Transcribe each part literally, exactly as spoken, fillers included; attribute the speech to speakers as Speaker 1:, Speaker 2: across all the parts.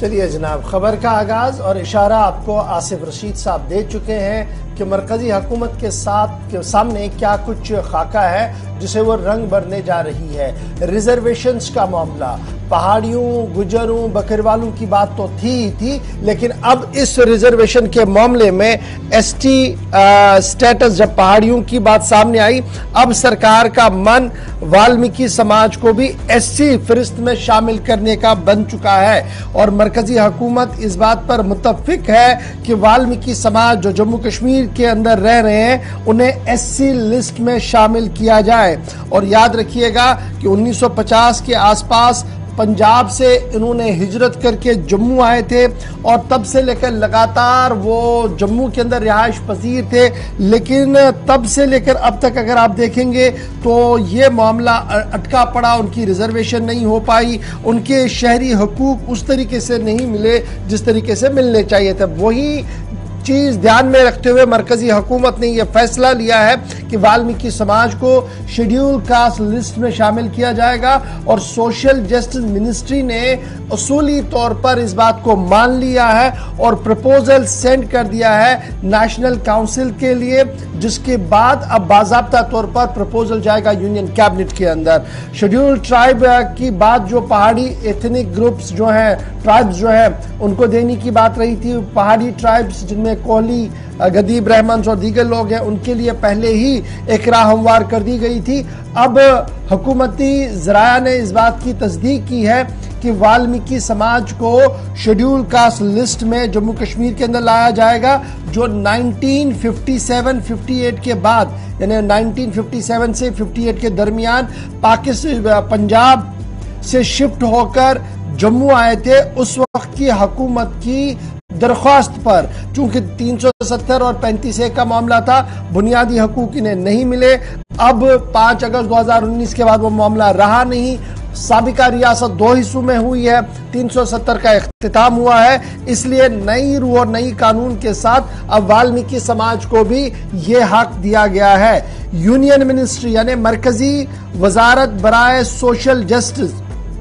Speaker 1: चलिए जनाब, खबर का आगाज और इशारा आपको आसिफ रशीद साहब दे चुके हैं कि मरकजी हुकूमत के साथ के सामने क्या कुछ खाका है जिसे वो रंग भरने जा रही है। रिजर्वेशंस का मामला, पहाड़ियों, गुजरों, बकरवालों की बात तो थी ही थी, लेकिन अब इस रिजर्वेशन के मामले में एसटी स्टेटस, जब पहाड़ियों की बात सामने आई, अब सरकार का मन वाल्मीकि समाज को भी एससी फहरिस्त में शामिल करने का बन चुका है और मरकजी हुकूमत इस बात पर मुत्तफिक है कि वाल्मीकि समाज जो जम्मू कश्मीर के अंदर रह रहे हैं उन्हें एससी लिस्ट में शामिल किया जाए। और याद रखिएगा कि उन्नीस सौ पचास के आसपास पंजाब से इन्होंने हिजरत करके जम्मू आए थे और तब से लेकर लगातार वो जम्मू के अंदर रिहाइश पजीर थे, लेकिन तब से लेकर अब तक अगर आप देखेंगे तो ये मामला अटका पड़ा, उनकी रिजर्वेशन नहीं हो पाई, उनके शहरी हकूक उस तरीके से नहीं मिले जिस तरीके से मिलने चाहिए थे। वही चीज ध्यान में रखते हुए मरकजी हुकूमत ने यह फैसला लिया है कि वाल्मीकि समाज को शेड्यूल कास्ट लिस्ट में शामिल किया जाएगा और सोशल जस्टिस मिनिस्ट्री ने उसूली तौर पर इस बात को मान लिया है और प्रपोजल सेंड कर दिया है नेशनल काउंसिल के लिए, जिसके बाद अब बाज़ाब्ता तौर पर प्रपोजल जाएगा यूनियन कैबिनेट के अंदर। शेड्यूल ट्राइब की बात जो पहाड़ी एथनिक ग्रुप्स जो हैं, ट्राइब्स जो हैं, उनको देने की बात रही थी। पहाड़ी ट्राइब्स जिनमें कोहली, गदीब, रहमान और दीगर लोग हैं, उनके लिए पहले ही एक राह हमवार कर दी गई थी। अब हुकूमती ज़राया ने इस बात की तस्दीक की है कि वाल्मीकि समाज को शेड्यूल कास्ट लिस्ट में जम्मू कश्मीर के अंदर लाया जाएगा, जो nineteen fifty seven fifty eight के बाद, यानी नाइनटीन फिफ्टी सेवन से अट्ठावन के दरमियान पाकिस्तान पंजाब से शिफ्ट होकर जम्मू आए थे। उस वक्त की हुकूमत की दरख्वास्त पर, चूंकि तीन सौ सत्तर और पैंतीस ए का मामला था, बुनियादी हकूक इन्हें नहीं मिले। अब पाँच अगस्त दो हज़ार उन्नीस के बाद वो मामला रहा नहीं। साबिका रियासत दो हिस्सों में हुई है, तीन सौ सत्तर का इख्तिताम हुआ है, इसलिए नई रूह और नई कानून के साथ अब वाल्मीकि समाज को भी ये हक दिया गया है। यूनियन मिनिस्ट्री यानी मरकजी वजारत बराए सोशल जस्टिस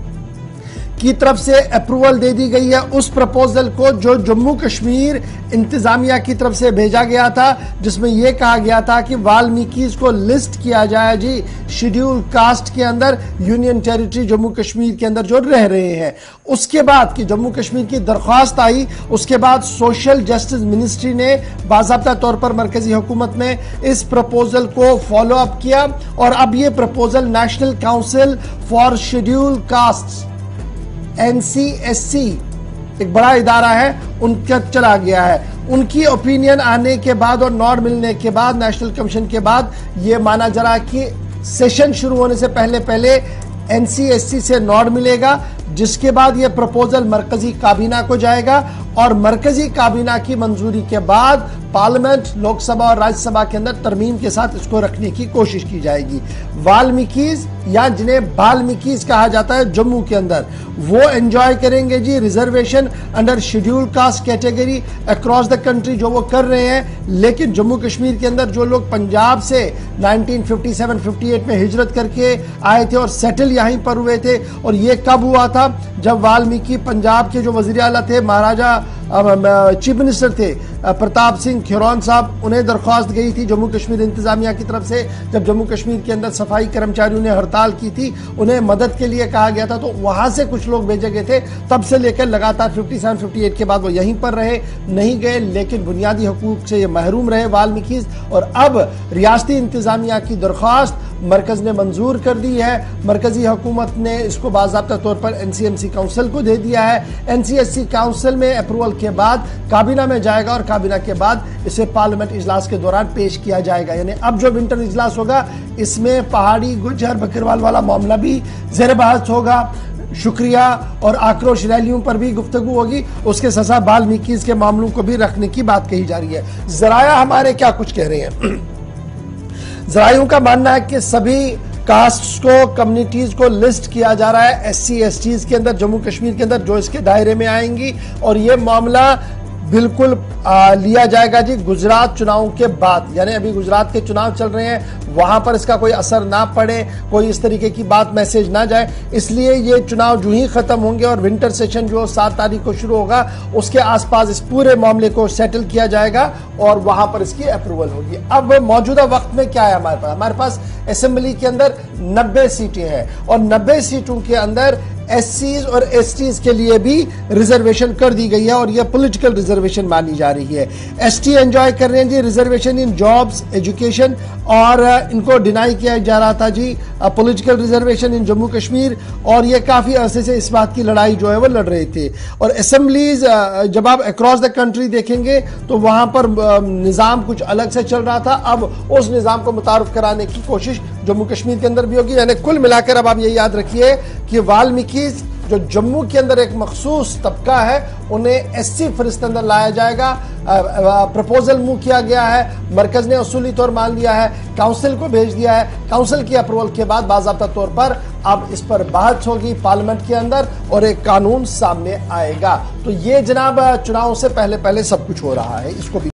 Speaker 1: की तरफ से अप्रूवल दे दी गई है उस प्रपोजल को जो जम्मू कश्मीर इंतजामिया की तरफ से भेजा गया था, जिसमें यह कहा गया था कि वाल्मीकि को लिस्ट किया जाए जी शेड्यूल कास्ट के अंदर, यूनियन टेरिटरी जम्मू कश्मीर के अंदर जो रह रहे हैं। उसके बाद कि जम्मू कश्मीर की दरख्वास्त आई, उसके बाद सोशल जस्टिस मिनिस्ट्री ने बाज़ाब्ता तौर पर मरकजी हुकूमत में इस प्रपोजल को फॉलो अप किया और अब यह proposal national council for schedule caste N C S C, एक बड़ा इदारा है, उनका चला गया है। उनकी ओपिनियन आने के बाद और नॉर्ड मिलने के बाद, नेशनल कमीशन के बाद, यह माना जा रहा कि सेशन शुरू होने से पहले पहले एन सी एस सी से नॉर्ड मिलेगा, जिसके बाद यह प्रपोजल मरकजी काबीना को जाएगा और मरकजी काबीना की मंजूरी के बाद पार्लियामेंट, लोकसभा और राज्यसभा के अंदर तरमीम के साथ इसको रखने की कोशिश की जाएगी। वाल्मीकिस या जिन्हें बाल्मीकिस कहा जाता है जम्मू के अंदर, वो एंजॉय करेंगे जी reservation under schedule caste category across the country जो वो कर रहे हैं। लेकिन जम्मू कश्मीर के अंदर जो लोग पंजाब से nineteen fifty seven fifty eight में हिजरत करके आए थे और सेटल यहीं पर हुए थे, और ये कब हुआ था? जब वाल्मीकि पंजाब के जो वजीर आला थे, महाराजा चीफ मिनिस्टर थे प्रताप सिंह खिरौन साहब, उन्हें दरख्वास्त गई थी जम्मू कश्मीर इंतजामिया की तरफ से, जब जम्मू कश्मीर के अंदर सफाई कर्मचारियों ने हड़ताल की थी, उन्हें मदद के लिए कहा गया था, तो वहां से कुछ लोग भेजे गए थे। तब से लेकर लगातार फिफ्टी सेवन फिफ्टी एट के बाद वो यहीं पर रहे, नहीं गए, लेकिन बुनियादी हकूक से ये महरूम रहे वाल्मीकि। और अब रियासती इंतजामिया की दरख्वास्त मरकज ने मंजूर कर दी है। मरकजी हुकूमत ने इसको बाज़ाब्ता तौर पर N C M C council को दे दिया है। N C S C council में अप्रूवल के बाद काबीना में जाएगा और काबीना के बाद इसे पार्लियामेंट इजलास के दौरान पेश किया जाएगा। यानी अब जो विंटर इजलास होगा, इसमें पहाड़ी, गुज्जर, बकरवाल वाला मामला भी ज़ेर बहस होगा। शुक्रिया और आक्रोश रैलियों पर भी गुफ्तगू होगी, उसके साथ वाल्मीकि के मामलों को भी रखने की बात कही जा रही है। ज़राया हमारे क्या कुछ कह रहे हैं? ज़राइयों का मानना है कि सभी कास्ट्स को, कम्युनिटीज को लिस्ट किया जा रहा है एस सी एस टीज के अंदर, जम्मू कश्मीर के अंदर, जो इसके दायरे में आएंगी, और ये मामला बिल्कुल आ, लिया जाएगा जी गुजरात चुनाव के बाद, यानी अभी गुजरात के चुनाव चल रहे हैं, वहां पर इसका कोई असर ना पड़े, कोई इस तरीके की बात मैसेज ना जाए, इसलिए ये चुनाव जो ही खत्म होंगे और विंटर सेशन जो सात तारीख को शुरू होगा उसके आसपास इस पूरे मामले को सेटल किया जाएगा और वहां पर इसकी अप्रूवल होगी। अब मौजूदा वक्त में क्या है हमारे पास, हमारे पास असेंबली के अंदर नब्बे सीटें हैं और नब्बे सीटों के अंदर एससीज और एसटीज के लिए भी रिजर्वेशन कर दी गई है और यह पॉलिटिकल रिजर्वेशन मानी जा रही है। एसटी एंजॉय कर रहे हैं जी रिजर्वेशन इन जॉब्स, एजुकेशन, और इनको डिनाई किया जा रहा था जी political reservation in Jammu Kashmir, और ये काफी अरसे से इस बात की लड़ाई जो है वो लड़ रहे थे। और असेंबलीज जब आप अक्रॉस द कंट्री देखेंगे तो वहां पर निजाम कुछ अलग से चल रहा था, अब उस निजाम को मुतारुफ कराने की कोशिश जम्मू कश्मीर के अंदर भी होगी। यानी कुल मिलाकर अब आप ये याद रखिए कि वाल्मीकि जो जम्मू के अंदर एक मखसूस तबका है उन्हें एससी फहरिस्त अंदर लाया जाएगा। प्रपोजल मूव किया गया है, मरकज ने उसूली तौर मान लिया है, काउंसिल को भेज दिया है, काउंसिल की अप्रूवल के बाद बाज़ाब्ता तौर पर अब इस पर बहस होगी पार्लियामेंट के अंदर और एक कानून सामने आएगा। तो ये जनाब चुनाव से पहले पहले सब कुछ हो रहा है, इसको भी